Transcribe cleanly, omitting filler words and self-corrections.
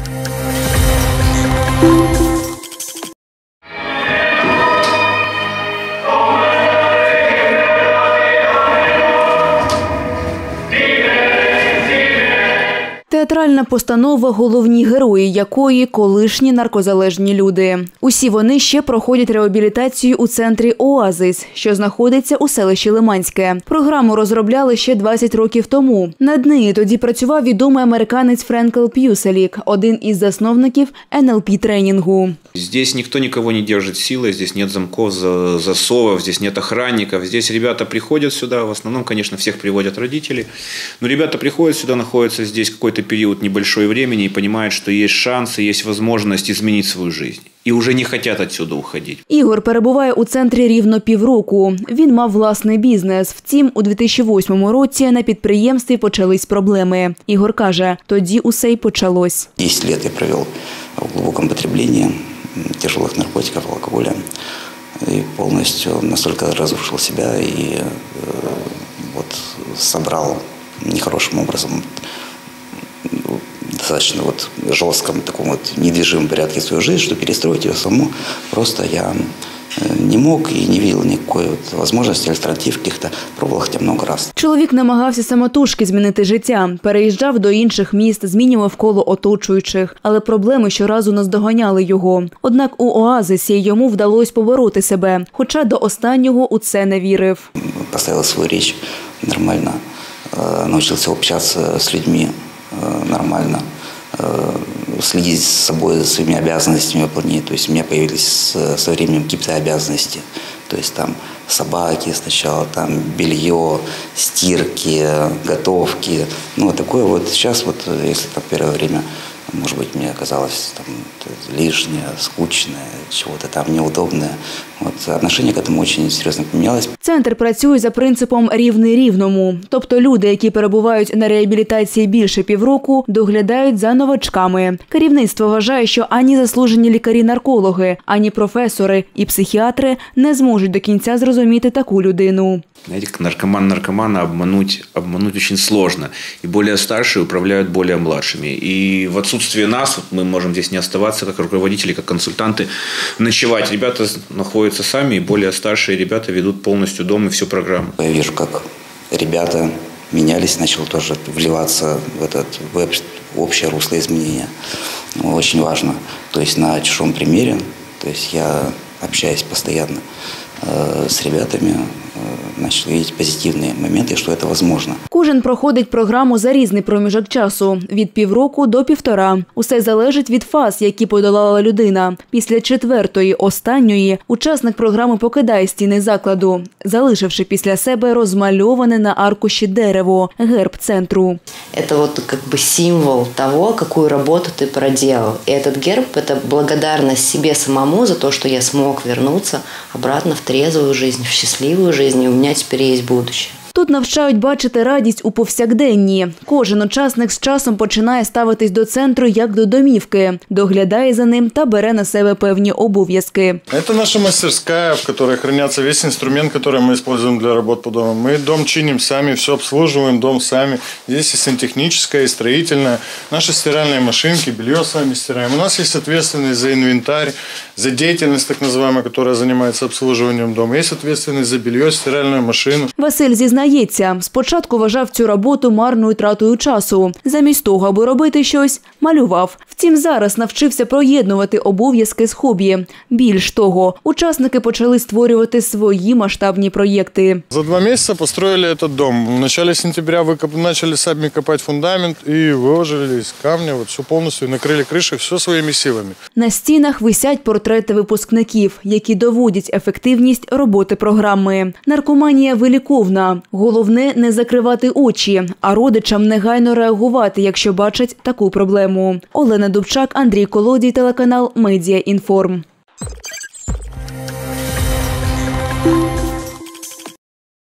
Театральна постанова, головні герої якої – колишні наркозалежні люди. Усі вони ще проходять реабілітацію у центрі «Оазис», що знаходиться у селищі Лиманське. Програму розробляли ще 20 років тому. Над нею тоді працював відомий американець Френкл П'юселік, один із засновників НЛП-тренінгу. Здесь никто никого не держит силой, здесь нет замков, засовов, здесь нет охранников. Здесь ребята приходят сюда, в основном, конечно, всех приводят родители. Но ребята приходят сюда, находятся здесь какой-то период небольшой времени и понимают, что есть шансы, есть возможность изменить свою жизнь. І вже не хочуть відсюди уходити. Ігор перебуває у центрі рівно півроку. Він мав власний бізнес. Втім, у 2008 році на підприємстві почались проблеми. Ігор каже, тоді усе й почалось. 10 років я провів в глибокому потребленні тяжелых наркотиков, алкоголя. И полностью настолько разрушил себя и вот собрал нехорошим образом, достаточно вот жестком, таком вот недвижимом порядке свою жизнь, что перестроить ее саму просто я не мог і не видел ніякої можливості, альтернатив каких-то, пробував хоча много раз. Чоловік намагався самотужки змінити життя. Переїжджав до інших міст, змінював коло оточуючих. Але проблеми щоразу наздоганяли його. Однак у «Оазисі» йому вдалося побороти себе. Хоча до останнього у це не вірив. Поставив свою річ нормально, навчився общатися з людьми нормально, следить за собой, за своими обязанностями выполнять. То есть у меня появились со временем какие-то обязанности. То есть там собаки сначала, там белье, стирки, готовки. Ну, такое вот сейчас вот, если там первое время, может быть, мне казалось там лишнее, скучное, чего-то там неудобное. Вот отношение к этому очень серьезно поменялось. Центр працює за принципом «рівний рівному». Тобто люди, які перебувають на реабілітації більше півроку, доглядають за новачками. Керівництво вважає, що ані заслужені лікарі-наркологи, ані професори і психіатри не зможуть до кінця зрозуміти таку людину. Знаете, как наркомана обмануть очень сложно. И более старшие управляют более младшими. И в отсутствие нас, вот мы можем здесь не оставаться как руководители, как консультанты, ночевать. Ребята находятся сами, и более старшие ребята ведут полностью дом и всю программу. Я вижу, как ребята менялись, начал тоже вливаться в общее русло изменения. Очень важно. То есть на чужом примере, то есть я общаюсь постоянно с ребятами, начал видеть позитивні моменти, що це можливо. Кожен проходить програму за різний проміжок часу – від півроку до півтора. Усе залежить від фаз, які подолала людина. Після 4-ї, останньої, учасник програми покидає стіни закладу, залишивши після себе розмальоване на аркуші дерево – герб центру. Це вот как бы символ того, какую работу ты проделал. И этот герб – это благодарность себе самому за то, что я смог вернуться обратно в трезвую жизнь, в счастливую жизнь, и у меня теперь есть будущее. Тут навчають бачити радість у повсякденні. Кожен учасник з часом починає ставитись до центру як до домівки, доглядає за ним та бере на себе певні обов'язки. Це наша мастерська, в якій храниться весь інструмент, який ми використовуємо для роботи по дому. Ми дом чинимо самі, все обслуживаем, дом самі. Здесь и сантехническое, и строительное. Наши стиральные машинки, белье сами стираем. У нас есть ответственность за инвентарь, за деятельность, так называемая, которая занимается обслуживанием дома. Есть ответственность за белье, стиральную машину. Василь зізнається, спочатку вважав цю роботу марною тратою часу. Замість того, аби робити щось, малював. Втім, зараз навчився проєднувати обов'язки з хобі. Більш того, учасники почали створювати свої масштабні проєкти. За 2 місяці построили цей дом. В начале сентября почали самі копати фундамент і виложили з камня все повністю, накрили кришу, все своїми силами. На стінах висять портрети випускників, які доводять ефективність роботи програми. Наркоманія виліковна. Головне – не закривати очі, а родичам негайно реагувати, якщо бачать таку проблему. Олена Дубчак, Андрій Колодій, телеканал «Медіа Інформ».